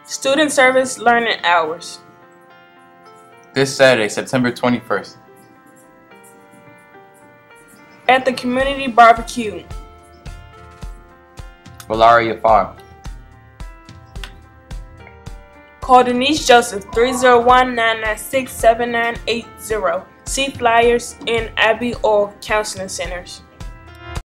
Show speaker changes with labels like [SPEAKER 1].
[SPEAKER 1] Student Service Learning Hours.
[SPEAKER 2] This Saturday, September 21st.
[SPEAKER 1] At the Community Barbecue.
[SPEAKER 2] Valaria Farm.
[SPEAKER 1] Call Denise Joseph 301-996-7980. See flyers in Abbey or counseling centers.